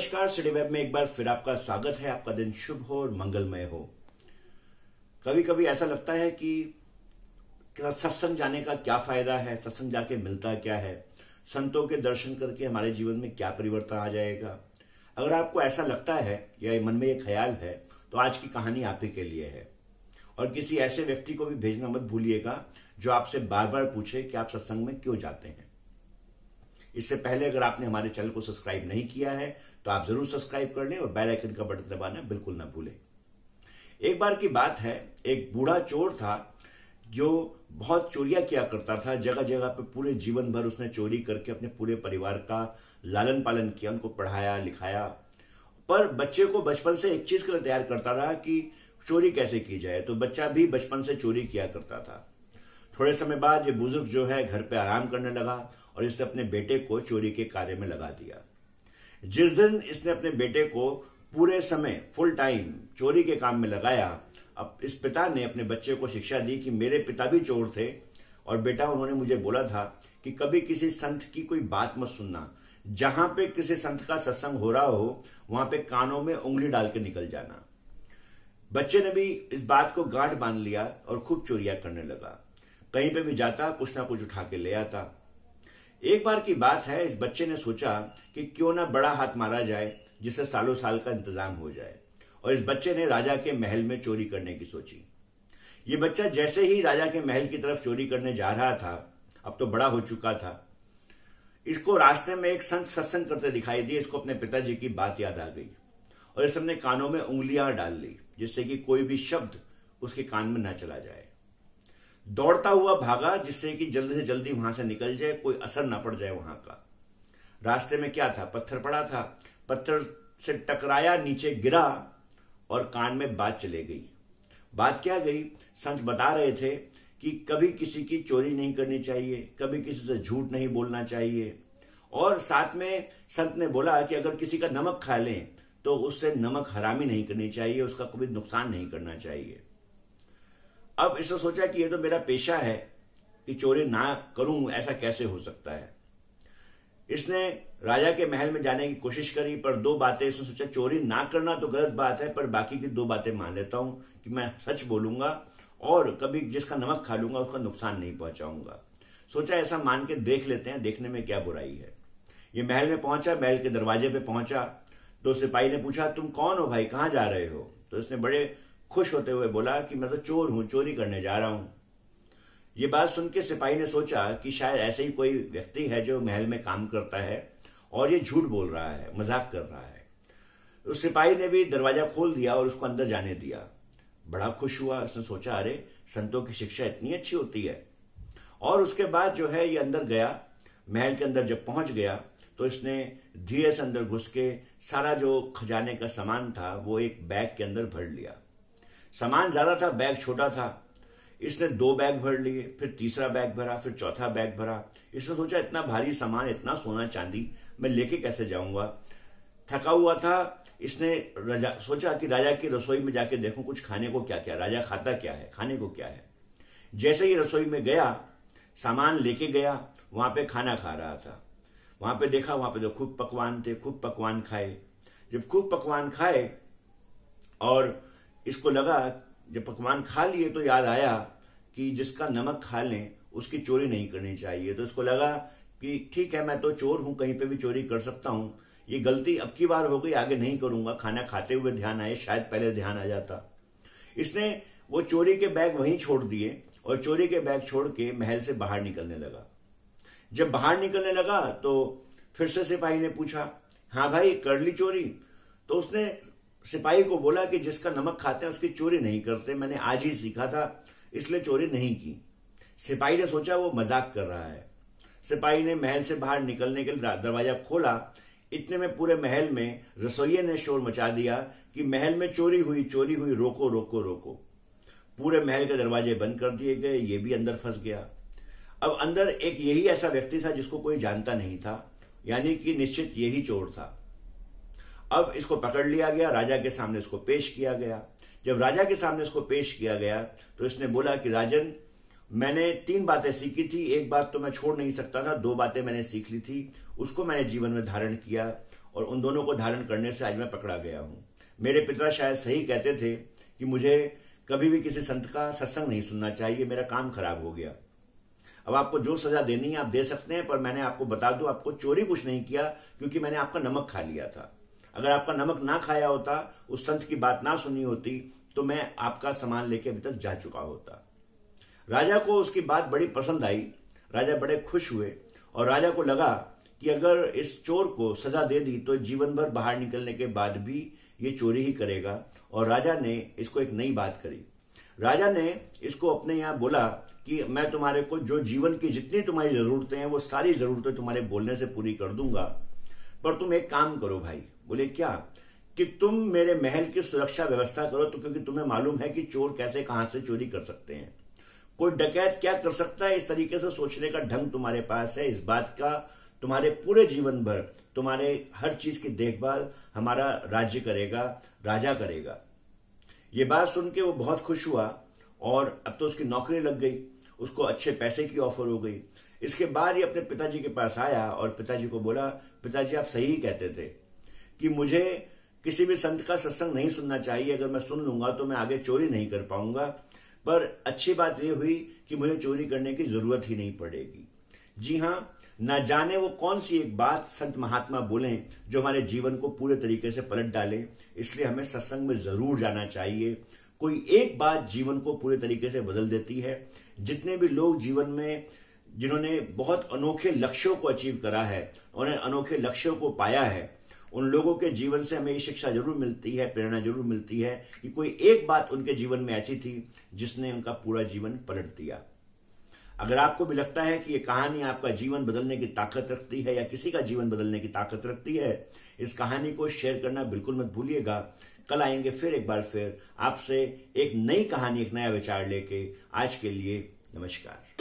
नमस्कार, city web में एक बार फिर आपका स्वागत है। आपका दिन शुभ हो और मंगलमय हो। कभी कभी ऐसा लगता है कि सत्संग जाने का क्या फायदा है, सत्संग जाके मिलता क्या है, संतों के दर्शन करके हमारे जीवन में क्या परिवर्तन आ जाएगा। अगर आपको ऐसा लगता है या मन में ये ख्याल है तो आज की कहानी आप ही के लिए है। और किसी ऐसे व्यक्ति को भी भेजना मत भूलिएगा जो आपसे बार बार पूछे कि आप सत्संग में क्यों जाते हैं। इससे पहले अगर आपने हमारे चैनल को सब्सक्राइब नहीं किया है तो आप जरूर सब्सक्राइब कर लें और बेल आइकन का बटन दबाना बिल्कुल ना भूलें। एक बार की बात है, एक बूढ़ा चोर था जो बहुत चोरियां किया करता था। जगह जगह पे पूरे जीवन भर उसने चोरी करके अपने पूरे परिवार का लालन पालन किया, उनको पढ़ाया लिखाया। पर बच्चे को बचपन से एक चीज के लिए तैयार करता रहा कि चोरी कैसे की जाए, तो बच्चा भी बचपन से चोरी किया करता था। थोड़े समय बाद ये बुजुर्ग जो है घर पे आराम करने लगा और इसने अपने बेटे को चोरी के कार्य में लगा दिया। जिस दिन इसने अपने बेटे को पूरे समय फुल टाइम चोरी के काम में लगाया, अब इस पिता ने अपने बच्चे को शिक्षा दी कि मेरे पिता भी चोर थे और बेटा उन्होंने मुझे बोला था कि कभी किसी संत की कोई बात मत सुनना, जहां पे किसी संत का सत्संग हो रहा हो वहां पे कानों में उंगली डाल के निकल जाना। बच्चे ने भी इस बात को गांठ बांध लिया और खूब चोरियां करने लगा। कहीं पे भी जाता कुछ ना कुछ उठा के ले आता। एक बार की बात है, इस बच्चे ने सोचा कि क्यों ना बड़ा हाथ मारा जाए जिससे सालों साल का इंतजाम हो जाए, और इस बच्चे ने राजा के महल में चोरी करने की सोची। ये बच्चा जैसे ही राजा के महल की तरफ चोरी करने जा रहा था, अब तो बड़ा हो चुका था, इसको रास्ते में एक संत सत्संग करते दिखाई दिए। इसको अपने पिताजी की बात याद आ गई और इस अपने कानों में उंगलियां डाल ली जिससे कि कोई भी शब्द उसके कान में न चला जाए। दौड़ता हुआ भागा जिससे कि जल्दी से जल्दी वहां से निकल जाए, कोई असर ना पड़ जाए वहां का। रास्ते में क्या था, पत्थर पड़ा था, पत्थर से टकराया, नीचे गिरा और कान में बात चले गई। बात क्या गई, संत बता रहे थे कि कभी किसी की चोरी नहीं करनी चाहिए, कभी किसी से झूठ नहीं बोलना चाहिए, और साथ में संत ने बोला कि अगर किसी का नमक खा लें तो उससे नमक हरामी नहीं करनी चाहिए, उसका कभी नुकसान नहीं करना चाहिए। अब इसने सोचा कि ये तो मेरा पेशा है कि चोरी ना करूं, ऐसा कैसे हो सकता है। इसने राजा के महल में जाने की कोशिश करी, पर दो बातें इसने सोचा, चोरी ना करना तो गलत बात है, पर बाकी की दो बातें मान लेता हूं कि मैं सच बोलूंगा और कभी जिसका नमक खा लूंगा उसका नुकसान नहीं पहुंचाऊंगा। सोचा ऐसा मान के देख लेते हैं, देखने में क्या बुराई है। ये महल में पहुंचा, महल के दरवाजे पे पहुंचा तो सिपाही ने पूछा, तुम कौन हो भाई, कहां जा रहे हो? तो इसने बड़े खुश होते हुए बोला कि मैं तो चोर हूं, चोरी करने जा रहा हूं। ये बात सुन के सिपाही ने सोचा कि शायद ऐसे ही कोई व्यक्ति है जो महल में काम करता है और ये झूठ बोल रहा है, मजाक कर रहा है। उस सिपाही ने भी दरवाजा खोल दिया और उसको अंदर जाने दिया। बड़ा खुश हुआ, उसने सोचा अरे संतों की शिक्षा इतनी अच्छी होती है। और उसके बाद जो है ये अंदर गया। महल के अंदर जब पहुंच गया तो इसने धीरे से अंदर घुस के सारा जो खजाने का सामान था वो एक बैग के अंदर भर लिया। सामान ज्यादा था, बैग छोटा था। इसने 2 बैग भर लिए, फिर तीसरा बैग भरा, फिर चौथा बैग भरा। इसने सोचा इतना भारी सामान, इतना सोना चांदी मैं लेके कैसे जाऊंगा। थका हुआ था, इसने सोचा कि राजा की रसोई में जाके देखूं कुछ खाने को क्या क्या, राजा खाता क्या है, खाने को क्या है। जैसे ही रसोई में गया, सामान लेके गया, वहां पे खाना खा रहा था। वहां पे देखा, वहां पे तो खूब पकवान थे, खूब पकवान खाए। जब खूब पकवान खाए और इसको लगा, जब पकवान खा लिए तो याद आया कि जिसका नमक खा लें उसकी चोरी नहीं करनी चाहिए। तो इसको लगा कि ठीक है, मैं तो चोर हूं, कहीं पे भी चोरी कर सकता हूं, ये गलती अब की बार हो गई, आगे नहीं करूंगा। खाना खाते हुए ध्यान आए, शायद पहले ध्यान आ जाता। इसने वो चोरी के बैग वहीं छोड़ दिए और चोरी के बैग छोड़ के महल से बाहर निकलने लगा। जब बाहर निकलने लगा तो फिर से सिपाही ने पूछा, हाँ भाई कर ली चोरी? तो उसने सिपाही को बोला कि जिसका नमक खाते हैं उसकी चोरी नहीं करते, मैंने आज ही सीखा था इसलिए चोरी नहीं की। सिपाही ने सोचा वो मजाक कर रहा है। सिपाही ने महल से बाहर निकलने के लिए दरवाजा खोला। इतने में पूरे महल में रसोइये ने शोर मचा दिया कि महल में चोरी हुई, चोरी हुई, रोको रोको रोको। पूरे महल के दरवाजे बंद कर दिए गए, ये भी अंदर फंस गया। अब अंदर एक यही ऐसा व्यक्ति था जिसको कोई जानता नहीं था, यानी कि निश्चित यही चोर था। अब इसको पकड़ लिया गया, राजा के सामने इसको पेश किया गया। जब राजा के सामने इसको पेश किया गया तो इसने बोला कि राजन, मैंने 3 बातें सीखी थी, एक बात तो मैं छोड़ नहीं सकता था, 2 बातें मैंने सीख ली थी, उसको मैंने जीवन में धारण किया और उन दोनों को धारण करने से आज मैं पकड़ा गया हूं। मेरे पिता शायद सही कहते थे कि मुझे कभी भी किसी संत का सत्संग नहीं सुनना चाहिए, मेरा काम खराब हो गया। अब आपको जो सजा देनी है आप दे सकते हैं, पर मैंने आपको बता दूं, आपको चोरी कुछ नहीं किया, क्योंकि मैंने आपका नमक खा लिया था। अगर आपका नमक ना खाया होता, उस संत की बात ना सुनी होती, तो मैं आपका सामान लेके अभी तक जा चुका होता। राजा को उसकी बात बड़ी पसंद आई, राजा बड़े खुश हुए और राजा को लगा कि अगर इस चोर को सजा दे दी तो जीवन भर बाहर निकलने के बाद भी ये चोरी ही करेगा। और राजा ने इसको एक नई बात करी। राजा ने इसको अपने यहां बोला कि मैं तुम्हारे को जो जीवन की जितनी तुम्हारी जरूरतें हैं वो सारी जरूरतें तुम्हारे बोलने से पूरी कर दूंगा, पर तुम एक काम करो भाई। बोले क्या? कि तुम मेरे महल की सुरक्षा व्यवस्था करो, तो क्योंकि तुम्हें मालूम है कि चोर कैसे कहां से चोरी कर सकते हैं, कोई डकैत क्या कर सकता है, इस तरीके से सोचने का ढंग तुम्हारे पास है। इस बात का तुम्हारे पूरे जीवन भर तुम्हारे हर चीज की देखभाल हमारा राज्य करेगा, राजा करेगा। ये बात सुन के वो बहुत खुश हुआ और अब तो उसकी नौकरी लग गई, उसको अच्छे पैसे की ऑफर हो गई। इसके बाद ये अपने पिताजी के पास आया और पिताजी को बोला, पिताजी आप सही कहते थे कि मुझे किसी भी संत का सत्संग नहीं सुनना चाहिए, अगर मैं सुन लूंगा तो मैं आगे चोरी नहीं कर पाऊंगा। पर अच्छी बात यह हुई कि मुझे चोरी करने की जरूरत ही नहीं पड़ेगी। जी हां, न जाने वो कौन सी एक बात संत महात्मा बोले जो हमारे जीवन को पूरे तरीके से पलट डाले, इसलिए हमें सत्संग में जरूर जाना चाहिए। कोई एक बात जीवन को पूरे तरीके से बदल देती है। जितने भी लोग जीवन में जिन्होंने बहुत अनोखे लक्ष्यों को अचीव करा है, उन्हें अनोखे लक्ष्यों को पाया है, उन लोगों के जीवन से हमें ये शिक्षा जरूर मिलती है, प्रेरणा जरूर मिलती है कि कोई एक बात उनके जीवन में ऐसी थी जिसने उनका पूरा जीवन पलट दिया। अगर आपको भी लगता है कि ये कहानी आपका जीवन बदलने की ताकत रखती है या किसी का जीवन बदलने की ताकत रखती है, इस कहानी को शेयर करना बिल्कुल मत भूलिएगा। कल आएंगे फिर एक बार फिर आपसे एक नई कहानी, एक नया विचार लेके। आज के लिए नमस्कार।